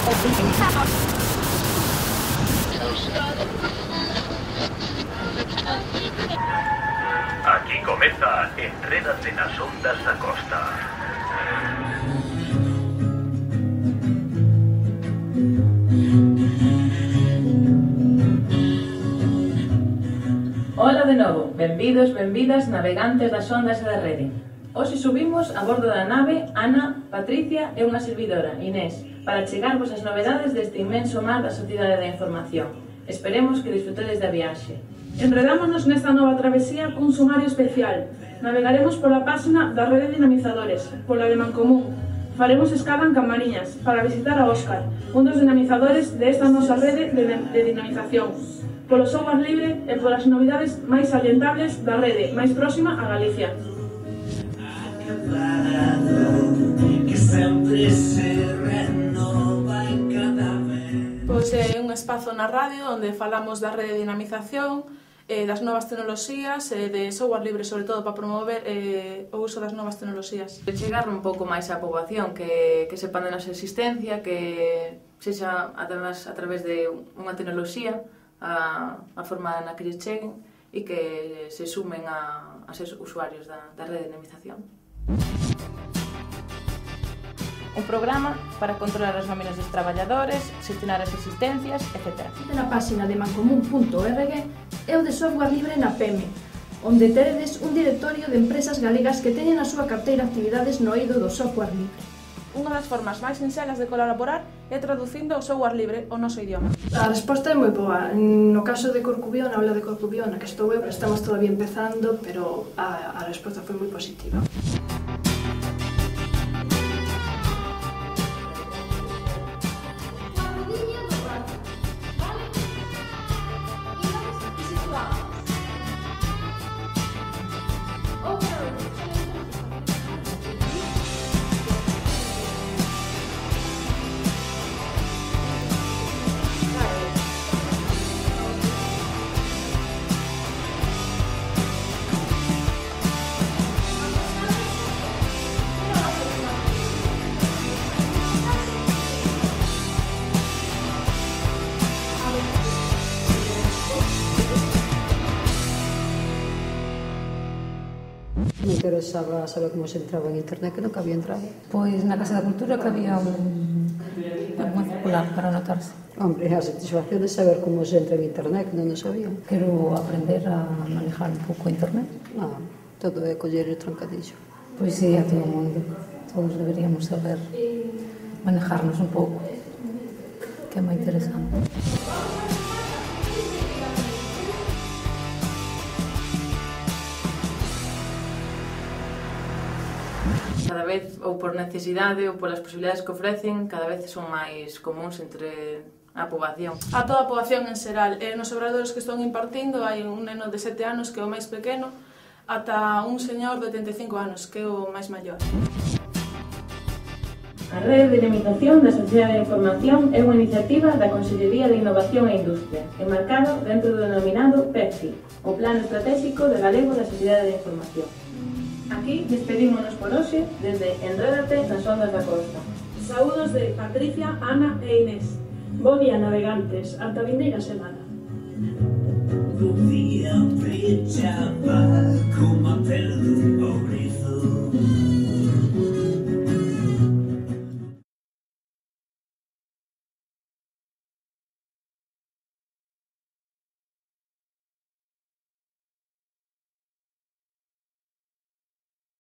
Aquí comeza Enrédate nas ondas da costa. Ola de novo, benvidos, benvidas, navegantes das ondas e da rede. Hoxe subimos a bordo da nave Ana, Patricia e unha servidora, Inés, para chegarvos as novedades deste inmenso mar da sociedade da información. Esperemos que disfrutedes da viaxe. Enredámonos nesta nova travesía cun sumario especial. Navegaremos pola páxina da Rede de Dinamizadores, pola de Mancomún. Faremos escala en Camariñas para visitar a Óscar, un dos dinamizadores desta nosa rede de dinamización, polo software libre e polas novidades máis salientables da rede máis próxima a Galicia. Pois é un espazo na radio onde falamos da rede de dinamización, das novas tecnoloxías, de software libre, sobre todo para promover o uso das novas tecnoloxías. Chegar un pouco máis á poboación, que sepan da nosa existencia, que sexa además a través de unha tecnoloxía a forma na que lles cheguen e que se sumen a ser usuarios da rede de dinamización. Un programa para controlar as nóminas dos traballadores, xestionar as existencias, etc. Na páxina de mancomún.org é o de software libre na PEME, onde teredes un directorio de empresas galegas que teñen a súa carteira de actividades no eido do software libre. Unha das formas máis sinxelas de colaborar é traducindo o software libre ao noso idioma. A resposta é moi boa. No caso de Corcubión, a aula de Corcubión, na que estou eu, estamos todavía empezando, pero a resposta foi moi positiva. Me interesaba saber como se entraba en internet, que nunca había entrado. Pois na Casa da Cultura que había unha circular para anotarse. Hombre, a satisfacción de saber como se entra en internet, que non o sabía. Quero aprender a manejar un pouco internet. Todo é coller o troncadillo. Pois sí, a todo o mundo. Todos deberíamos saber manejarnos un pouco, que é moi interesante. Cada vez, ou por necesidade ou polas posibilidades que ofrecen, cada vez son máis comuns entre a poboación. A toda a poboación en xeral. Nos obradoiros que están impartindo hai un neno de 7 anos que é o máis pequeno, ata un señor de 85 anos que é o máis maior. A Rede de Dinamización da Sociedade de Información é unha iniciativa da Consellería de Innovación e Industria, enmarcado dentro do denominado PECI, o Plano Estratégico de Galego da Sociedade de Información. Aquí despedímonos por hoxe desde Enrédate nas ondas da costa. Saúdos de Patricia, Ana e Inés. Bo día, navegantes, ata vindeira semana. Bo día, brilla, como a pelo do